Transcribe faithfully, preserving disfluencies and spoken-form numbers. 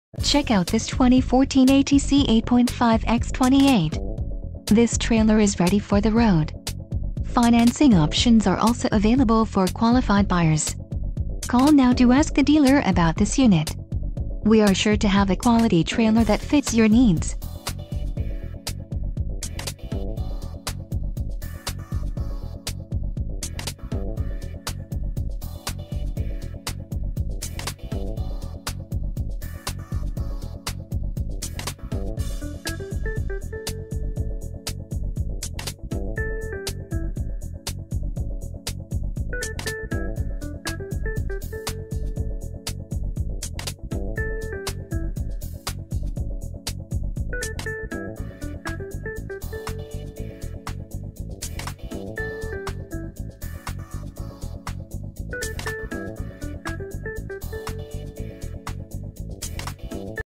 Check out this twenty fourteen A T C eight point five by twenty-eight. This trailer is ready for the road. Financing options are also available for qualified buyers. Call now to ask the dealer about this unit. We are sure to have a quality trailer that fits your needs.